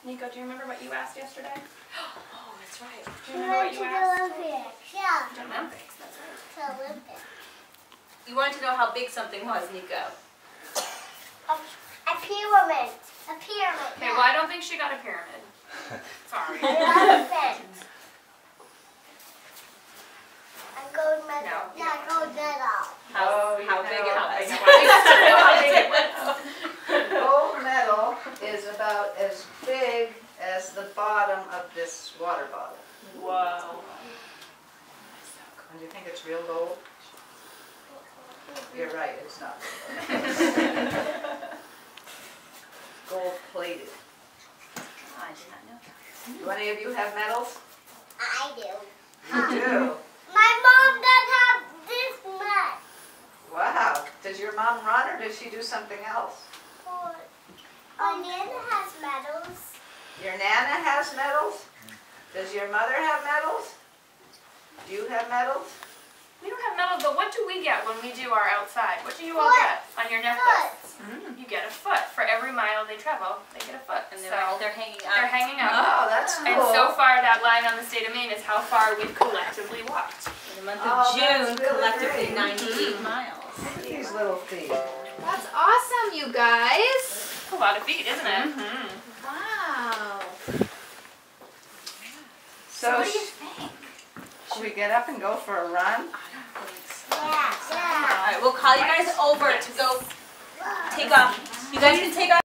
Nico, do you remember what you asked yesterday? Oh, that's right. Do you remember what you asked? Olympics. Yeah. The Olympics, that's right. To Olympics. You wanted to know how big something was, Nico. A pyramid. A pyramid. Okay, well I don't think she got a pyramid. Sorry. An elephant. A gold medal. No. Yeah, gold medal. How big it How was. big it was. How big it was. The gold medal is about as big as the bottom of this water bottle. Whoa. And do you think it's real gold? You're right, it's not. Gold plated. I did not know that. Do any of you have medals? I do. You do? My mom does have this much. Wow. Does your mom run or does she do something else? My Nana has medals. Your Nana has medals? Does your mother have medals? Do you have medals? We don't have medals, but what do we get when we do our outside? What do you all get on your necklace? You get a foot. For every mile they travel, they get a foot. And So they're hanging up. they're hanging up. Oh, that's cool. And so far that line on the state of Maine is how far we've collectively walked. In the month Oh, of that's June, really collectively great. 98 miles. Look at these little feet. That's awesome, you guys. It's a lot of feet, isn't it? Wow. So, What do you think? should we get up and go for a run? Yeah. All right, we'll call you guys over to go take off. You guys can take off.